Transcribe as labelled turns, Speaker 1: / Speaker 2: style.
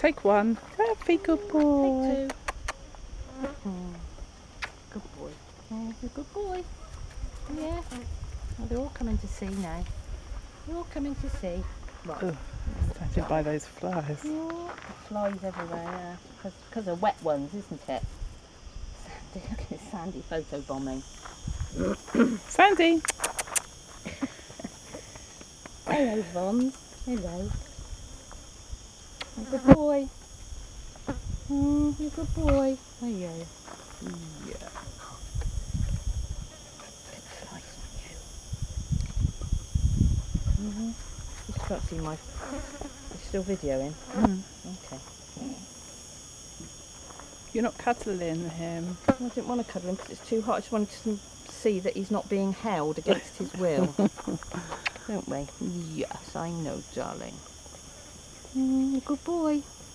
Speaker 1: Take one. Ralphie, good boy.
Speaker 2: Take two. Good boy. Oh, you're a good boy. Yeah. Oh, they're all coming to see now. They're all coming to see. Right.
Speaker 1: Ugh, started by those flies.
Speaker 2: Yeah. Flies everywhere, yeah. Because they're wet ones, isn't it? Sandy, look at this Sandy photo bombing.
Speaker 1: Sandy!
Speaker 2: Hello, Vons. Hello. You're a good boy. You're a good boy. There you go.
Speaker 1: Yeah.
Speaker 2: Get the flies on you. Just can't see my... You're still videoing? Okay.
Speaker 1: You're not cuddling him.
Speaker 2: I didn't want to cuddle him because it's too hot. I just wanted to see that he's not being held against his will. Don't we? Yes, I know, darling. Good boy.